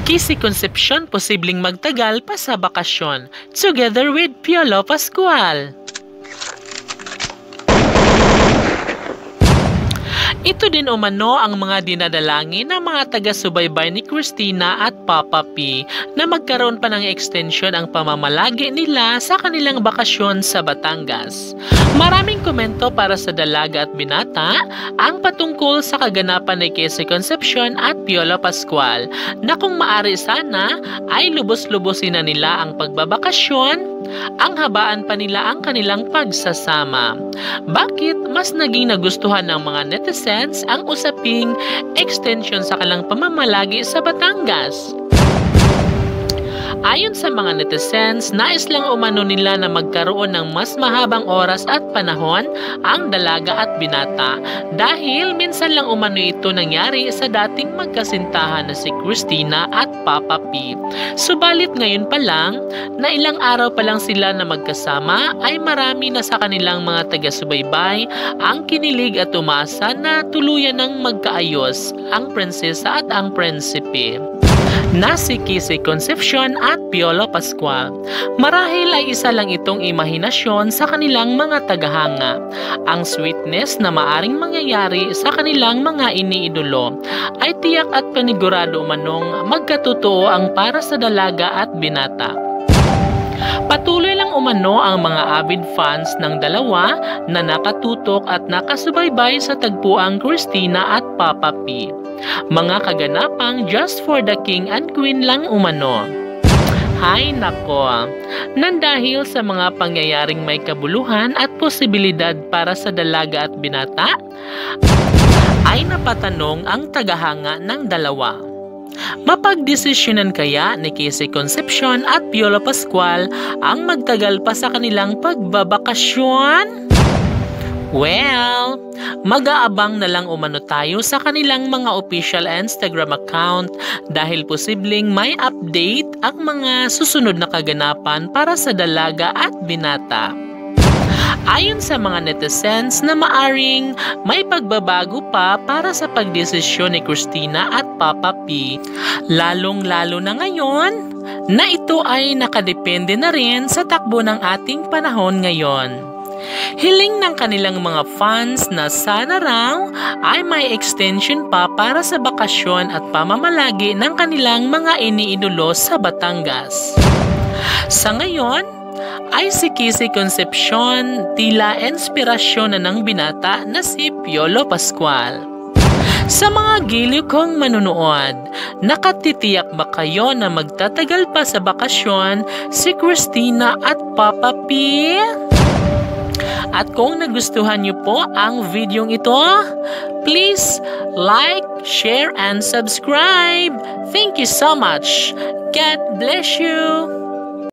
Si Concepcion posibleng magtagal pa sa bakasyon together with Piolo Pascual. Ito din umano ang mga dinadalangin ng mga taga-subaybay ni KRISTINA at PAPAPI na magkaroon pa ng extension ang pamamalagi nila sa kanilang bakasyon sa Batangas. Maraming komento para sa dalaga at binata ang patungkol sa kaganapan ni Concepcion at Piolo Pascual na kung maari sana ay lubos-lubosin na nila ang pagbabakasyon, ang habaan pa nila ang kanilang pagsasama. Bakit mas naging nagustuhan ng mga netizens ang usaping extension sa kanilang pamamalagi sa Batangas? Ayon sa mga netizens, nais lang umano nila na magkaroon ng mas mahabang oras at panahon ang dalaga at binata dahil minsan lang umano ito nangyari sa dating magkasintahan na si KRISTINA at PAPAPI. Subalit ngayon pa lang, na ilang araw pa lang sila na magkasama ay marami na sa kanilang mga taga-subaybay ang kinilig at umasa na tuluyan ng magkaayos ang prinsesa at ang prinsipe na si Concepcion at Piolo Pascual. Marahil ay isa lang itong imahinasyon sa kanilang mga tagahanga. Ang sweetness na maaring mangyayari sa kanilang mga iniidolo ay tiyak at panigurado manong magkatotoo ang para sa dalaga at binata. Patuloy lang umano ang mga avid fans ng dalawa na nakatutok at nakasubaybay sa tagpuang KRISTINA at PAPAPI. Mga kaganapang just for the king and queen lang umano. Hay nako, nandahil sa mga pangyayaring may kabuluhan at posibilidad para sa dalaga at binata, ay napatanong ang tagahanga ng dalawa. Mapagdesisyonan kaya ni Concepcion at Piolo Pascual ang magtagal pa sa kanilang pagbabakasyon? Well, mag-aabang na lang umano tayo sa kanilang mga official Instagram account dahil posibleng may update ang mga susunod na kaganapan para sa dalaga at binata. Ayon sa mga netizens na maaring may pagbabago pa para sa pagdesisyon ni KRISTINA at PAPAPI, lalong-lalo na ngayon na ito ay nakadepende na rin sa takbo ng ating panahon ngayon. Hiling ng kanilang mga fans na sana raw ay may extension pa para sa bakasyon at pamamalagi ng kanilang mga iniidolo sa Batangas. Sa ngayon, ay si Concepcion tila inspirasyon na ng binata na si Piolo Pascual. Sa mga giliw kong manunood, nakatitiyak ba kayo na magtatagal pa sa bakasyon si KRISTINA at PAPAPI? At kung nagustuhan niyo po ang videong ito, please like, share, and subscribe. Thank you so much. God bless you.